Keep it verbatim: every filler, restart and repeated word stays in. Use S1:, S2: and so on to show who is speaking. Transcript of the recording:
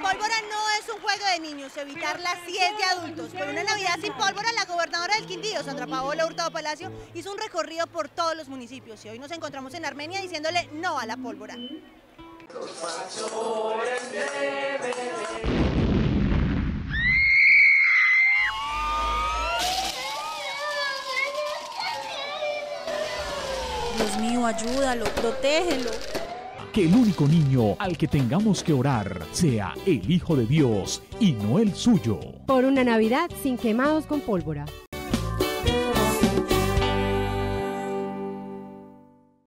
S1: pólvora no es un juego de niños, evitarla sí es de adultos. Por una Navidad sin pólvora, la gobernadora del Quindío, Sandra Paola Hurtado Palacio, hizo un recorrido por todos los municipios y hoy nos encontramos en Armenia diciéndole no a la pólvora.
S2: Dios mío, ayúdalo, protégelo.
S3: Que el único niño al que tengamos que orar sea el Hijo de Dios y no el suyo.
S4: Por una Navidad sin quemados con pólvora.